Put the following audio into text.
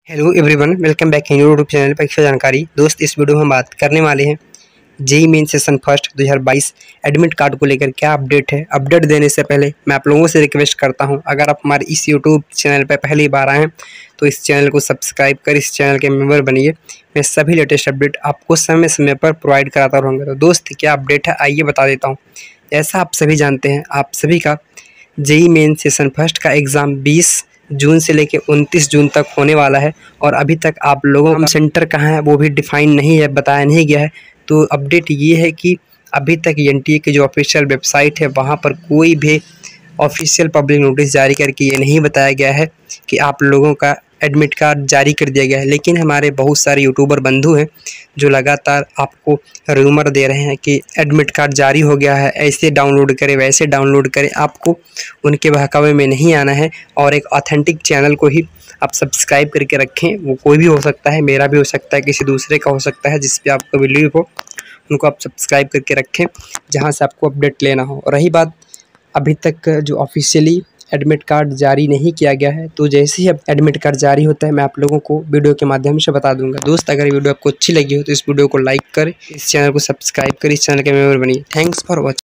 Hello everyone, welcome back YouTube channel परीक्षा जानकारी। दोस्त, इस वीडियो में हम बात करने वाले हैं JEE main session first 2022 admit card को लेकर क्या अपडेट है। अपडेट देने से पहले मैं आप लोगों से रिक्वेस्ट करता हूं, अगर आप हमारे इस यूट्यूब चैनल पर पहली बार आए हैं तो इस चैनल को सब्सक्राइब कर इस चैनल के मेंबर बनिए। मैं सभी लेटेस्ट अपडेट आपको समय समय पर प्रोवाइड कराता रहूँगा। तो दोस्त, क्या अपडेट है आइए बता देता हूँ। ऐसा आप सभी जानते हैं, आप सभी का जेईई मेन सेशन फर्स्ट का एग्ज़ाम 20 जून से लेकर 29 जून तक होने वाला है और अभी तक आप लोगों का सेंटर कहाँ है वो भी डिफाइन नहीं है, बताया नहीं गया है। तो अपडेट ये है कि अभी तक एनटीए की जो ऑफिशियल वेबसाइट है वहाँ पर कोई भी ऑफिशियल पब्लिक नोटिस जारी करके ये नहीं बताया गया है कि आप लोगों का एडमिट कार्ड जारी कर दिया गया है। लेकिन हमारे बहुत सारे यूट्यूबर बंधु हैं जो लगातार आपको रूमर दे रहे हैं कि एडमिट कार्ड जारी हो गया है, ऐसे डाउनलोड करें वैसे डाउनलोड करें। आपको उनके बहकावे में नहीं आना है और एक ऑथेंटिक चैनल को ही आप सब्सक्राइब करके रखें। वो कोई भी हो सकता है, मेरा भी हो सकता है, किसी दूसरे का हो सकता है, जिस पे आपको बिलीव हो उनको आप सब्सक्राइब करके रखें, जहाँ से आपको अपडेट लेना हो। रही बात अभी तक जो ऑफिशियली एडमिट कार्ड जारी नहीं किया गया है, तो जैसे ही अब एडमिट कार्ड जारी होता है मैं आप लोगों को वीडियो के माध्यम से बता दूंगा। दोस्त, अगर वीडियो आपको अच्छी लगी हो तो इस वीडियो को लाइक कर, इस चैनल को सब्सक्राइब कर, इस चैनल के मेंबर बनिए। Thanks for watching.